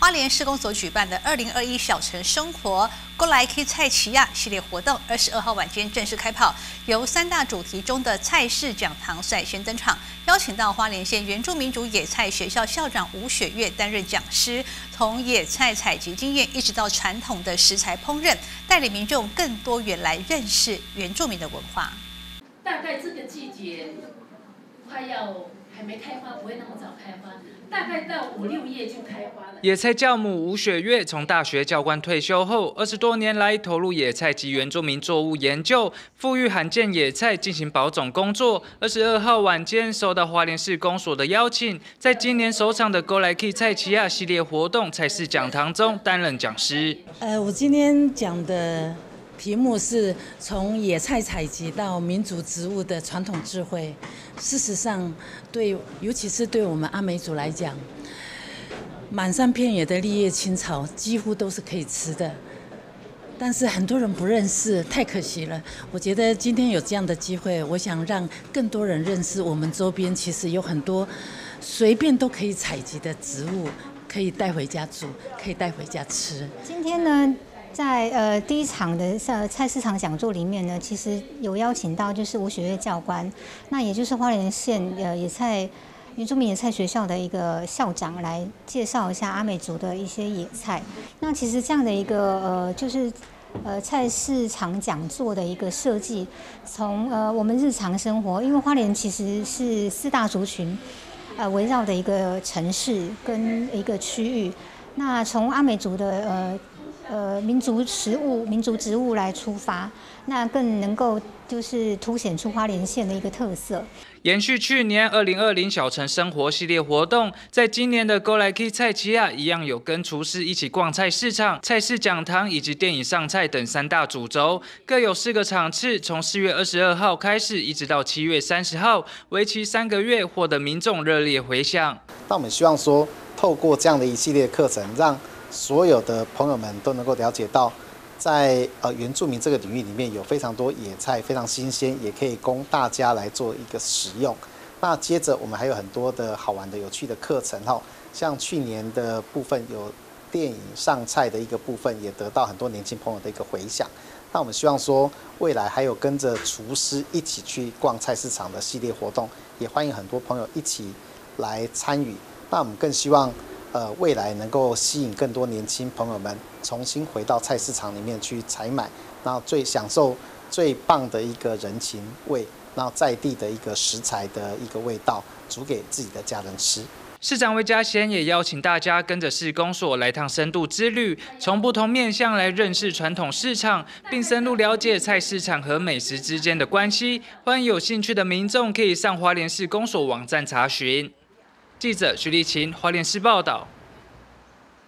花莲市公所举办的2021小城生活过来 K 菜奇亚系列活动，22号晚间正式开跑，由3大主题中的菜市讲堂率先登场，邀请到花莲县原住民族野菜学校校长吴雪月担任讲师，从野菜采集经验一直到传统的食材烹饪，带领民众更多元来认识原住民的文化。 大概这个季节还没开花，不会那么早开花，大概到5、6月就开花了。 野菜教母吴雪月从大学教官退休后，20多年来投入野菜及原住民作物研究，富裕罕见野菜进行保种工作。22号晚间受到花莲市公所的邀请，在今年首场的 Go来 K 菜奇亚系列活动菜市讲堂中担任讲师。 我今天讲的题目是从野菜采集到民族植物的传统智慧。事实上，尤其是对我们阿美族来讲，满山遍野的绿叶青草几乎都是可以吃的，但是很多人不认识，太可惜了。我觉得今天有这样的机会，我想让更多人认识我们周边其实有很多随便都可以采集的植物，可以带回家煮，可以带回家吃。 今天呢，在第一场的菜市场讲座里面呢，其实有邀请到就是吴雪月教官，那也就是花莲县原住民野菜学校的一个校长来介绍一下阿美族的一些野菜。那其实这样的一个菜市场讲座的一个设计，从我们日常生活，因为花莲其实是4大族群围绕的一个城市跟一个区域，那从阿美族的民族食物、民族植物来出发，那更能够就是凸显出花莲县的一个特色。 延续去年2020小城生活系列活动，在今年的 Go来 K 菜奇亚一样有跟厨师一起逛菜市场、菜市讲堂以及电影上菜等3大主轴，各有4个场次，从4月22号开始，一直到7月30号，为期3个月，获得民众热烈回响。 那我们希望说，透过这样的一系列课程，让所有的朋友们都能够了解到，在原住民这个领域里面有非常多野菜，非常新鲜，也可以供大家来做一个使用。那接着我们还有很多的好玩的、有趣的课程哈，像去年的部分有电影上菜的一个部分，也得到很多年轻朋友的一个回响。那我们希望说，未来还有跟着厨师一起去逛菜市场的系列活动，也欢迎很多朋友一起来参与。那我们更希望未来能够吸引更多年轻朋友们重新回到菜市场里面去采买，然后享受最棒的一个人情味，然后在地的一个食材的一个味道，煮给自己的家人吃。 市长魏家贤也邀请大家跟着市公所来趟深度之旅，从不同面向来认识传统市场，并深入了解菜市场和美食之间的关系。欢迎有兴趣的民众可以上花莲市公所网站查询。记者徐立琴，花莲市报道。